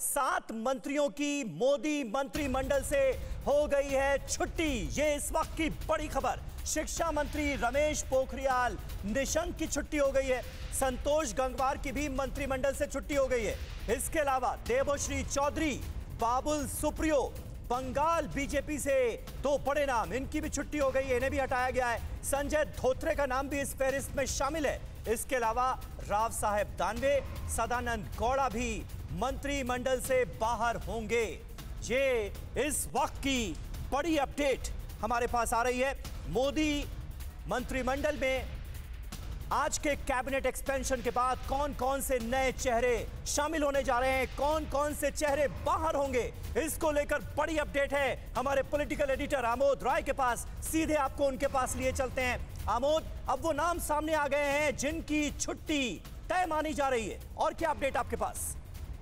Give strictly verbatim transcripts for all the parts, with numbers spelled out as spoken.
सात मंत्रियों की मोदी मंत्रिमंडल से हो गई है छुट्टी। ये इस वक्त की बड़ी खबर। शिक्षा मंत्री रमेश पोखरियाल निशंक की छुट्टी हो गई है। संतोष गंगवार की भी मंत्रिमंडल से छुट्टी हो गई है। इसके अलावा देवश्री चौधरी, बाबुल सुप्रियो, बंगाल बीजेपी से दो बड़े नाम, इनकी भी छुट्टी हो गई है, इन्हें भी हटाया गया है। संजय धोत्रे का नाम भी इस फहरिस्त में शामिल है। इसके अलावा राव साहेब दानवे, सदानंद गौड़ा भी मंत्रिमंडल से बाहर होंगे। ये इस वक्त की बड़ी अपडेट हमारे पास आ रही है। मोदी मंत्रिमंडल में आज के कैबिनेट एक्सपेंशन के बाद कौन कौन से नए चेहरे शामिल होने जा रहे हैं, कौन कौन से चेहरे बाहर होंगे, इसको लेकर बड़ी अपडेट है हमारे पॉलिटिकल एडिटर आमोद राय के पास। सीधे आपको उनके पास लिए चलते हैं। आमोद, अब वो नाम सामने आ गए हैं जिनकी छुट्टी तय मानी जा रही है, और क्या अपडेट आपके पास?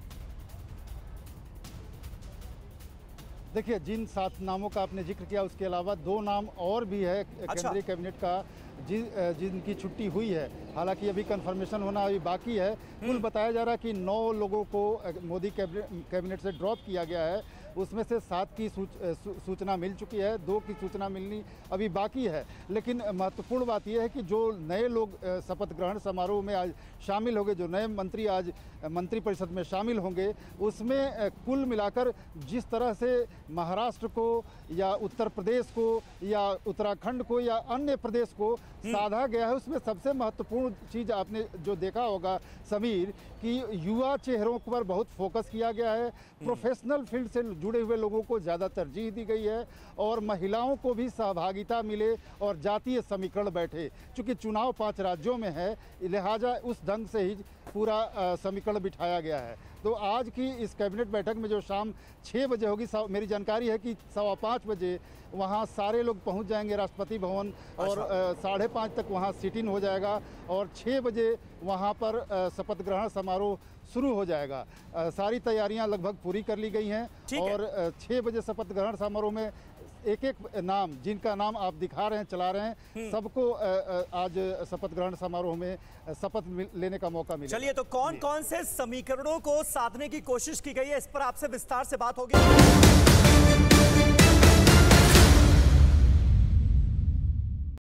देखिए, जिन सात नामों का आपने जिक्र किया, उसके अलावा दो नाम और भी है अच्छा। केंद्रीय कैबिनेट का जिन जिनकी छुट्टी हुई है। हालांकि अभी कंफर्मेशन होना अभी बाकी है। कुल बताया जा रहा है कि नौ लोगों को मोदी कैबिनेट से ड्रॉप किया गया है। उसमें से सात की सूच, सूचना मिल चुकी है, दो की सूचना मिलनी अभी बाकी है। लेकिन महत्वपूर्ण बात यह है कि जो नए लोग शपथ ग्रहण समारोह में आज शामिल होंगे, जो नए मंत्री आज मंत्रिपरिषद में शामिल होंगे, उसमें कुल मिलाकर जिस तरह से महाराष्ट्र को या उत्तर प्रदेश को या उत्तराखंड को या अन्य प्रदेश को साधा गया है, उसमें सबसे महत्वपूर्ण चीज़ आपने जो देखा होगा समीर, कि युवा चेहरों पर बहुत फोकस किया गया है। प्रोफेशनल फील्ड से जुड़े हुए लोगों को ज़्यादा तरजीह दी गई है और महिलाओं को भी सहभागिता मिले और जातीय समीकरण बैठे। चूँकि चुनाव पांच राज्यों में है, लिहाजा उस ढंग से ही पूरा समीकरण बिठाया गया है। तो आज की इस कैबिनेट बैठक में जो शाम छः बजे होगी, मेरी जानकारी है कि सवा पाँच बजे वहाँ सारे लोग पहुँच जाएंगे राष्ट्रपति भवन, और साढ़े पाँच तक वहाँ सिट इन हो जाएगा और छः बजे वहाँ पर शपथ ग्रहण समारोह शुरू हो जाएगा। आ, सारी तैयारियां लगभग पूरी कर ली गई हैं और छः बजे शपथ ग्रहण समारोह में एक एक नाम, जिनका नाम आप दिखा रहे हैं, चला रहे हैं, सबको आज शपथ ग्रहण समारोह में शपथ लेने का मौका मिलेगा। चलिए, तो कौन कौन से समीकरणों को साधने की कोशिश की गई है, इस पर आपसे विस्तार से बात होगी।